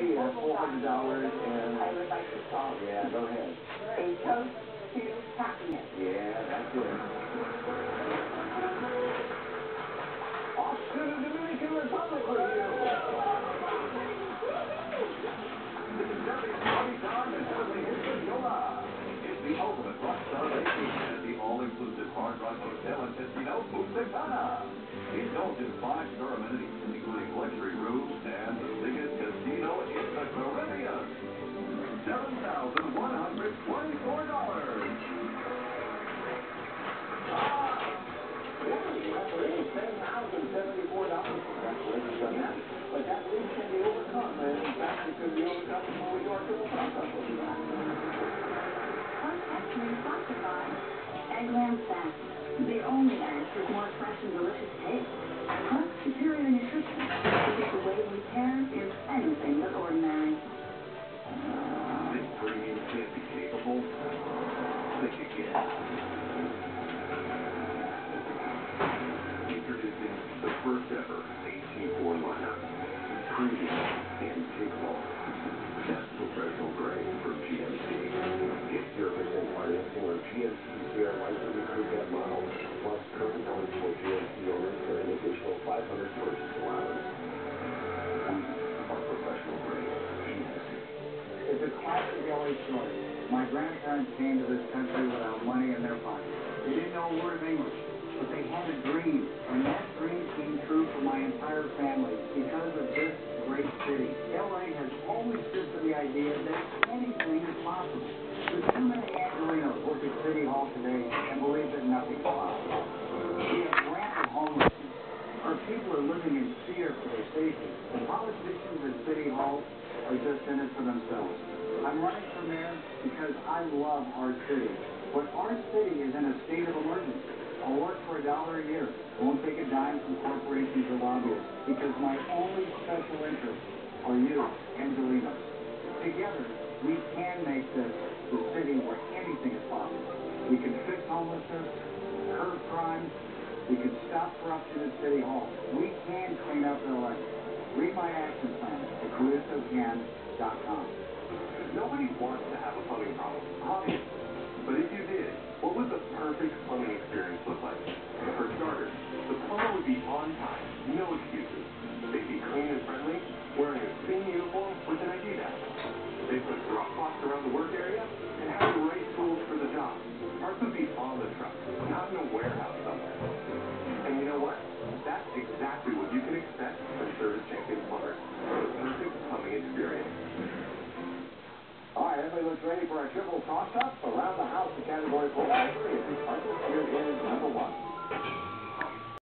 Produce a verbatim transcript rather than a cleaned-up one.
Everybody has four hundred dollars and... I would like to solve. Yeah, go ahead. A toast to happiness. Yeah, that's it. Off to the Dominican Republic with you. The Kentucky Party Time is Heavenly Hits of Yola. It's the ultimate rock celebration at the all-inclusive Hard Rock Hotel and Casino Punta Cana. Indulge in five-star amenities, including luxury rooms and the biggest casino in the Caribbean. seven thousand one hundred twenty-four dollars. Ah! Referee, ten thousand seventy-four dollars. Congratulations on that. But that lead can be overcome, and in fact, it could be overcome with your triple toss-up. We'll be back. Actually sponsored by Eggland Fast, the only eggs with more fresh and delicious taste. Plus superior nutrition, because the way we pair is anything but ordinary. This premium can't be capable. Think again. Introducing the first ever eighteen four lineup. Premium and capable. That's professional grade from G M C. Get zero percent financing on G M C Sierra Lightning Crew Cab model, plus current eligible G M C owners for an additional five hundred purchase allowance. We are professional grade. G M C. It's a classic L A story. My grandparents came to this country without money in their pockets. They didn't know a word of English, but they had a dream, and that dream came true for my entire family because of this great city. L A has always stood for the idea that anything is possible. But too many Angelenos work at City Hall today and believe that nothing is possible. We have rampant homelessness. Our people are living in fear for their safety. The politicians at City Hall are just in it for themselves. I'm running for mayor because I love our city. But our city is in a state of emergency. I'll work for a dollar a year. Won't take a dime from corporations or lobbyists because my only special interests are you, Angelenos. Together, we can make this the city where anything is possible. We can fix homelessness, curb crime, we can stop corruption at City Hall. We can clean up L A. Read my action plan at caruso can dot com. Nobody wants to have a plumbing problem, obviously. But if you did, what would the perfect plumbing experience look like? For starters, the plumber would be on time, no excuses. They'd be clean and friendly, wearing a clean uniform with an I D badge. They'd put drop box around the work area and have the right tools for the job. Parts would be on the truck, not in a warehouse somewhere. And you know what? That's exactly what you can expect from Service Champion Plumbers. The perfect plumbing experience. All right, everybody looks ready for our triple toss-up. Around the house, the category for all three.